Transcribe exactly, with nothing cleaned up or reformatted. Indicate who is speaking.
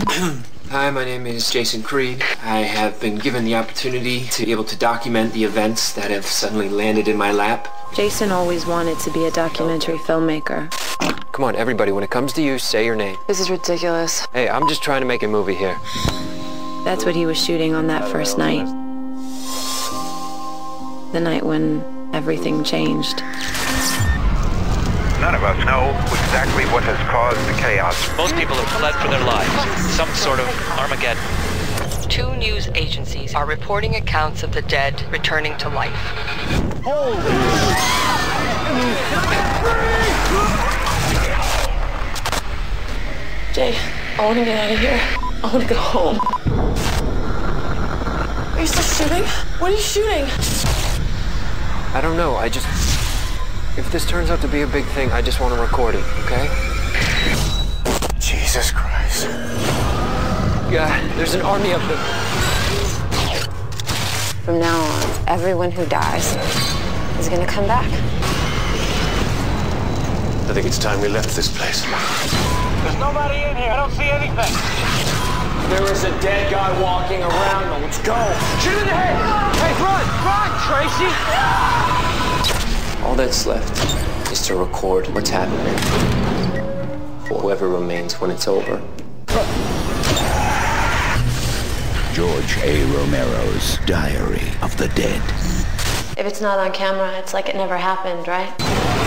Speaker 1: Hi, my name is Jason Creed. I have been given the opportunity to be able to document the events that have suddenly landed in my lap.
Speaker 2: Jason always wanted to be a documentary filmmaker.
Speaker 1: Come on, everybody, when it comes to you, say your name.
Speaker 2: This is ridiculous.
Speaker 1: Hey, I'm just trying to make a movie here.
Speaker 2: That's what he was shooting on that first night. The night when everything changed.
Speaker 3: None of us know exactly what has caused the chaos.
Speaker 4: Most people have fled for their lives. Some sort of Armageddon.
Speaker 5: Two news agencies are reporting accounts of the dead returning to life.
Speaker 6: Holy!
Speaker 2: Jay, I want to get out of here. I want to go home. Are you still shooting? What are you shooting?
Speaker 1: I don't know, I just... If this turns out to be a big thing, I just want to record it, okay?
Speaker 6: Jesus Christ.
Speaker 1: Yeah, there's an army of them.
Speaker 7: From now on, everyone who dies is gonna come back.
Speaker 6: I think it's time we left this place.
Speaker 8: There's nobody in here. I don't see anything.
Speaker 1: There is a dead guy walking around. Let's go.
Speaker 8: Shoot in the head. Hey, run, run, Tracy.
Speaker 1: All that's left is to record what's happening for whoever remains when it's over.
Speaker 9: George A. Romero's Diary of the Dead.
Speaker 7: If it's not on camera, it's like it never happened, right?